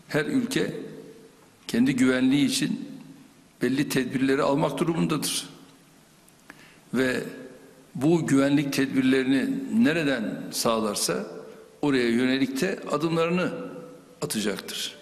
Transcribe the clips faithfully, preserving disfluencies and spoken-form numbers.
her ülke kendi güvenliği için belli tedbirleri almak durumundadır. Ve bu güvenlik tedbirlerini nereden sağlarsa oraya yönelik de adımlarını atacaktır.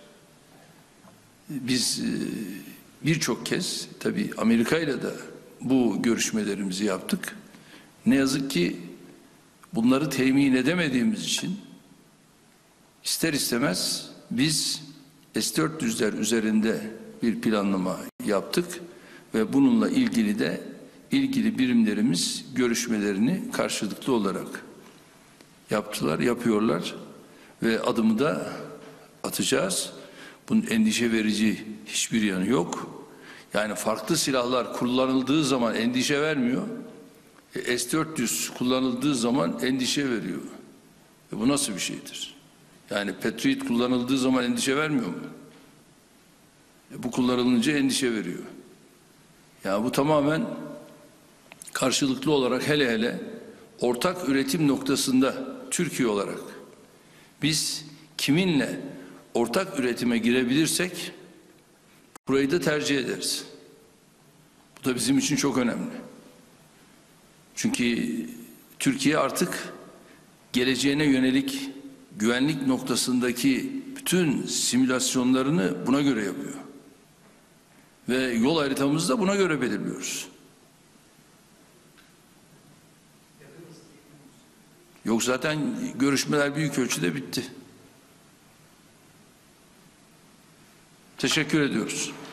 Biz birçok kez tabii Amerika ile de bu görüşmelerimizi yaptık. Ne yazık ki bunları temin edemediğimiz için ister istemez biz S dört yüzler üzerinde bir planlama yaptık ve bununla ilgili de ilgili birimlerimiz görüşmelerini karşılıklı olarak yaptılar, yapıyorlar ve adımı da atacağız. Bunun endişe verici hiçbir yanı yok. Yani farklı silahlar kullanıldığı zaman endişe vermiyor. E, S dört yüz kullanıldığı zaman endişe veriyor. E, bu nasıl bir şeydir? Yani Patriot kullanıldığı zaman endişe vermiyor mu? E, bu kullanılınca endişe veriyor. Yani bu tamamen karşılıklı olarak hele hele ortak üretim noktasında Türkiye olarak biz kiminle ortak üretime girebilirsek burayı da tercih ederiz. Bu da bizim için çok önemli. Çünkü Türkiye artık geleceğine yönelik güvenlik noktasındaki bütün simülasyonlarını buna göre yapıyor. Ve yol haritamızı da buna göre belirliyoruz. Yok, zaten görüşmeler büyük ölçüde bitti. Teşekkür ediyoruz.